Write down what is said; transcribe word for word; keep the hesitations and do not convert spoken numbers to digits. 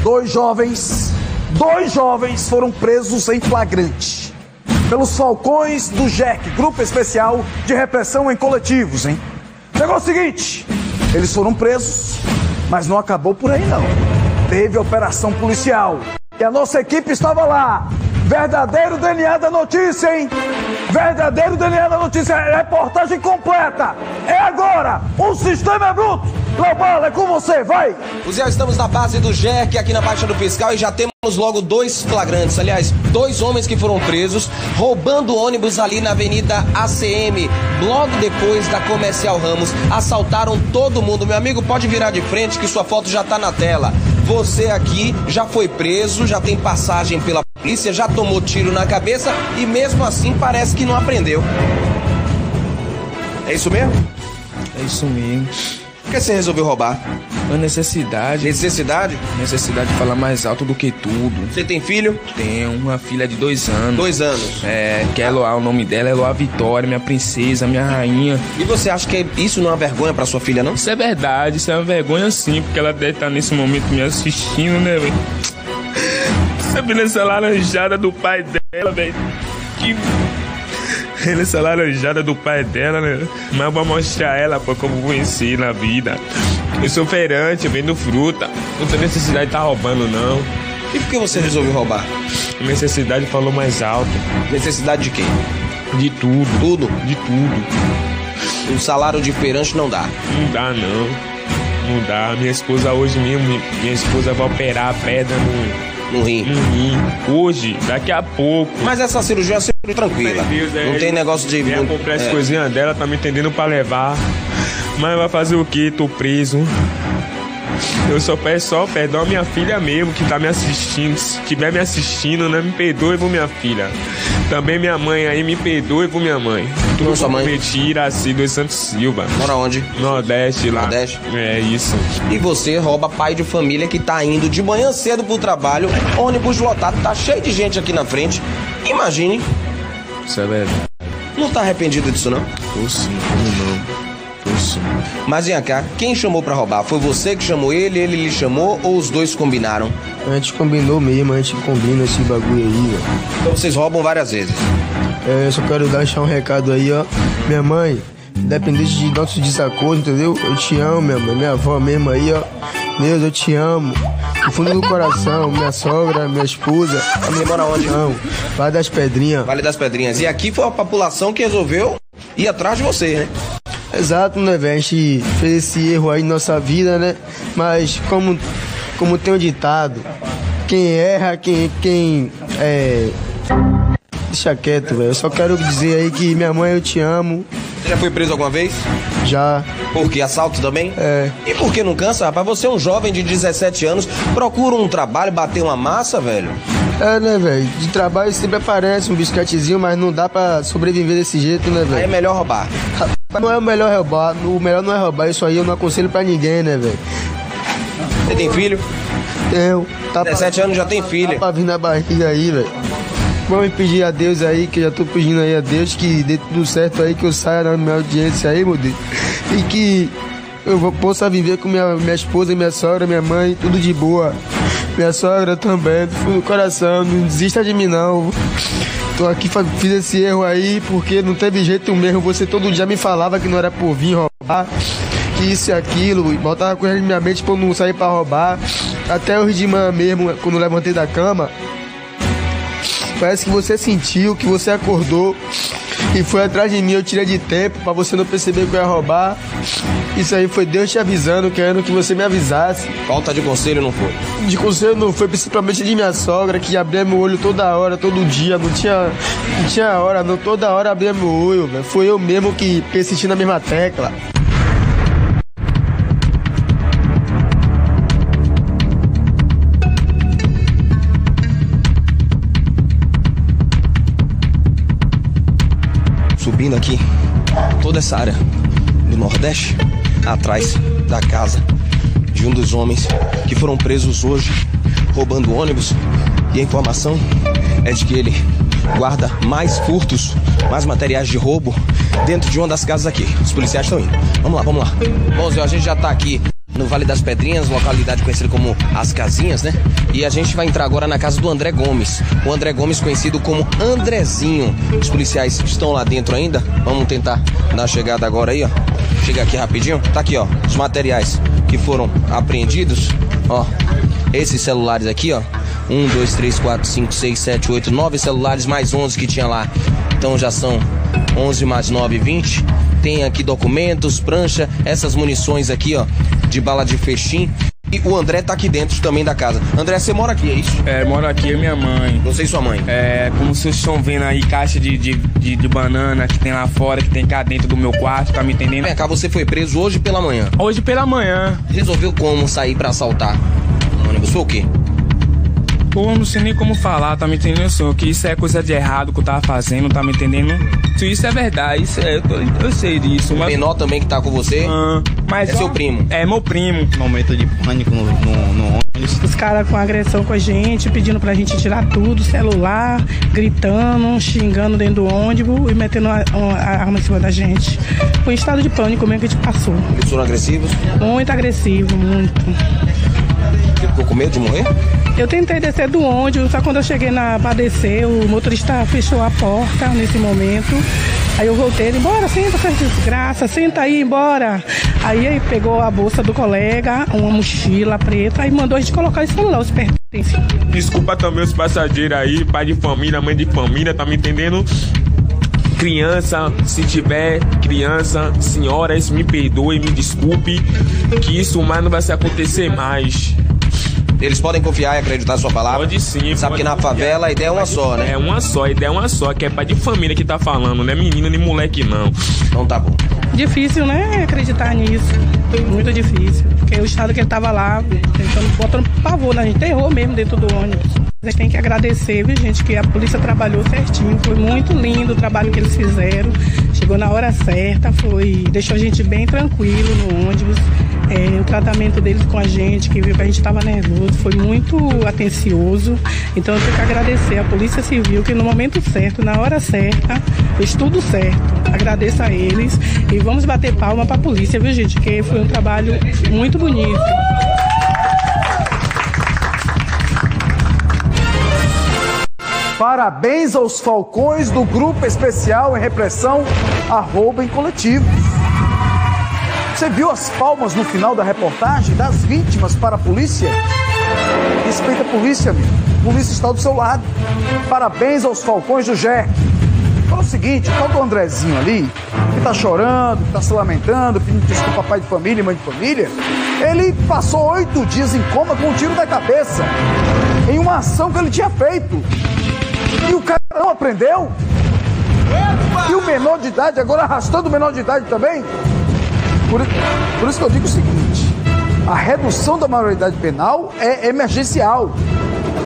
Dois jovens, dois jovens foram presos em flagrante pelos Falcões do J E C, Grupo Especial de Repressão em Coletivos, hein? O negócio é o seguinte, eles foram presos, mas não acabou por aí não. Teve operação policial e a nossa equipe estava lá. Verdadeiro D N A da notícia, hein? Verdadeiro D N A da notícia, reportagem completa. É agora, o sistema é bruto. Global, é com você, vai! Zé, estamos na base do J E C aqui na Baixa do Piscal e já temos logo dois flagrantes, aliás, dois homens que foram presos roubando ônibus ali na Avenida A C M, logo depois da Comercial Ramos. Assaltaram todo mundo. Meu amigo, pode virar de frente que sua foto já tá na tela. Você aqui já foi preso, já tem passagem pela polícia, já tomou tiro na cabeça e mesmo assim parece que não aprendeu. É isso mesmo? É isso mesmo. Por que você resolveu roubar? Uma necessidade. Necessidade? Necessidade de falar mais alto do que tudo. Você tem filho? Tenho uma filha de dois anos. Dois anos? É, que é Eloá, o nome dela é Eloá Vitória, minha princesa, minha rainha. E você acha que isso não é uma vergonha pra sua filha, não? Isso é verdade, isso é uma vergonha sim, porque ela deve estar nesse momento me assistindo, né, velho? Você viu essa laranjada do pai dela, velho? Que... Essa laranjada do pai dela, né? Mas eu vou mostrar ela, pô, como eu conheci na vida. Eu sou feirante, eu vendo fruta. Não tem necessidade de estar roubando, não. E por que você resolveu roubar? A necessidade falou mais alto. Necessidade de quê? De tudo. Tudo? De tudo. O salário de feirante não dá? Não dá, não. Não dá. Minha esposa hoje mesmo, minha esposa vai operar a pedra no... No rim. No rim. Hoje, daqui a pouco. Mas essa cirurgia é uma cirurgia tranquila. Deus, é, não tem negócio de... Vem comprar as é. coisinhas dela, tá me entendendo pra levar. Mas vai fazer o quê? Tô preso. Eu só peço só perdão a minha filha mesmo, que tá me assistindo. Se estiver me assistindo, né, me perdoe por minha filha. Também minha mãe aí, me perdoe por minha mãe. Tudo sua mãe? Prometi Iraci dos Santos Silva. Mora onde? Nordeste, lá. Nordeste? É isso. E você rouba pai de família que tá indo de manhã cedo pro trabalho, ônibus lotado, tá cheio de gente aqui na frente. Imagine. Isso é verdade. Não tá arrependido disso, não? Tô sim, como não? Sim. Mas vem cá, quem chamou pra roubar? Foi você que chamou ele, ele lhe chamou ou os dois combinaram? A gente combinou mesmo, a gente combina esse bagulho aí, velho. Então vocês roubam várias vezes? É, eu só quero deixar um recado aí, ó. Minha mãe, independente de nossos desacordos, entendeu? Eu te amo, minha mãe, minha avó mesmo aí, ó. Deus, eu te amo. Do fundo do coração, minha sogra, minha esposa. Você mora onde? Não, Vale das Pedrinhas. Vale das Pedrinhas. E aqui foi a população que resolveu ir atrás de você, né? Exato, né, velho? A gente fez esse erro aí na nossa vida, né? Mas como, como tem um ditado, quem erra, quem, quem é... Deixa quieto, velho. Eu só quero dizer aí que minha mãe, eu te amo. Você já foi preso alguma vez? Já. Por quê? Assalto também? É. E por que não cansa, rapaz? Você é um jovem de dezessete anos, procura um trabalho, bater uma massa, velho. É, né, velho? De trabalho sempre aparece um bisquetezinho, mas não dá pra sobreviver desse jeito, né, velho? Aí é melhor roubar. Não é o melhor roubar, o melhor não é roubar, isso aí eu não aconselho pra ninguém, né, velho? Você tem filho? Eu. Tá dezessete anos já tem filho. Tá pra vir na barriga aí, velho. Vamos pedir a Deus aí, que eu já tô pedindo aí a Deus que dê tudo certo aí, que eu saia na minha audiência aí, meu Deus. E que eu vou, possa viver com minha, minha esposa, minha sogra, minha mãe, tudo de boa. Minha sogra também, do fundo do coração, não desista de mim não. Tô aqui, fiz esse erro aí porque não teve jeito mesmo. Você todo dia me falava que não era por vir roubar, que isso e aquilo, e botava coisa na minha mente pra eu não sair pra roubar. Até hoje de manhã mesmo, quando eu levantei da cama, parece que você sentiu, que você acordou e foi atrás de mim. Eu tirei de tempo pra você não perceber que eu ia roubar. Isso aí foi Deus te avisando, querendo que você me avisasse. Falta de conselho não foi? De conselho não foi, principalmente de minha sogra, que abria meu olho toda hora, todo dia. Não tinha, não tinha hora, não. Toda hora abria meu olho, velho. Foi eu mesmo que persisti na mesma tecla. Subindo aqui, toda essa área do Nordeste, atrás da casa de um dos homens que foram presos hoje, roubando ônibus. E a informação é de que ele guarda mais furtos, mais materiais de roubo dentro de uma das casas aqui. Os policiais estão indo. Vamos lá, vamos lá. Bom, Zé, a gente já tá aqui no Vale das Pedrinhas, localidade conhecida como As Casinhas, né? E a gente vai entrar agora na casa do André Gomes. O André Gomes, conhecido como Andrezinho. Os policiais estão lá dentro ainda. Vamos tentar dar a chegada agora aí, ó. Chega aqui rapidinho. Tá aqui, ó, os materiais que foram apreendidos. Ó, esses celulares aqui, ó. Um, dois, três, quatro, cinco, seis, sete, oito, nove celulares, mais onze que tinha lá. Então já são onze mais nove, vinte. Tem aqui documentos, prancha, essas munições aqui, ó, de bala de fechim. E o André tá aqui dentro também da casa. André, você mora aqui, é isso? É, moro aqui, é minha mãe. Você e sua mãe? É, como vocês estão vendo aí, caixa de, de, de, de banana que tem lá fora, que tem cá dentro do meu quarto, tá me entendendo? Vem cá, você foi preso hoje pela manhã. Hoje pela manhã. Resolveu como sair pra assaltar o ônibus? Foi o quê? Pô, não sei nem como falar, tá me entendendo, senhor? Que isso é coisa de errado que eu tava fazendo, tá me entendendo? Se isso é verdade, isso é, eu, tô, eu sei disso, mas... O menor também que tá com você? Ah, mas é seu primo? É, meu primo. Momento de pânico no, no, no ônibus. Os caras com agressão com a gente, pedindo pra gente tirar tudo, celular, gritando, xingando dentro do ônibus e metendo a, a, a arma em cima da gente. Foi um estado de pânico mesmo que a gente passou. Eles foram agressivos? Muito agressivo, muito. Você ficou com medo de morrer? Eu tentei descer do ônibus, só quando eu cheguei na, pra descer, o motorista fechou a porta nesse momento. Aí eu voltei, ele, bora, senta, faz desgraça, senta aí, embora. Aí ele pegou a bolsa do colega, uma mochila preta, e mandou a gente colocar esse celular, os pertences. Desculpa também os passageiros aí, pai de família, mãe de família, tá me entendendo? Criança, se tiver criança, senhoras, me perdoe, me desculpe, que isso mais não vai se acontecer mais. Eles podem confiar e acreditar na sua palavra? Pode sim. Sabe pode que na confiar. favela a ideia é uma só, né? É uma só, a ideia é uma só, que é pai de família que tá falando, não é menina nem moleque não. Então tá bom. Difícil, né, acreditar nisso. Muito difícil. Porque o estado que ele tava lá, tentando, botando pavor na gente, terror mesmo dentro do ônibus. A gente tem que agradecer, viu, gente, que a polícia trabalhou certinho. Foi muito lindo o trabalho que eles fizeram. Chegou na hora certa, foi, deixou a gente bem tranquilo no ônibus. É, o tratamento deles com a gente, que viu que a gente estava nervoso, foi muito atencioso. Então eu tenho que agradecer a Polícia Civil, que no momento certo, na hora certa, fez tudo certo. Agradeço a eles e vamos bater palma para a polícia, viu, gente? Que foi um trabalho muito bonito. Parabéns aos falcões do Grupo Especial em Repressão a Roubo em Coletivos. Você viu as palmas no final da reportagem das vítimas para a polícia? Respeita a polícia, amigo. A polícia está do seu lado. Parabéns aos falcões do J E C. Fala o seguinte, o tal do Andrezinho ali, que está chorando, que está se lamentando, pedindo desculpa pai de família e mãe de família, ele passou oito dias em coma com um tiro na cabeça, em uma ação que ele tinha feito. E o cara não aprendeu? E o menor de idade, agora arrastando o menor de idade também? Por, por isso que eu digo o seguinte, a redução da maioridade penal é emergencial.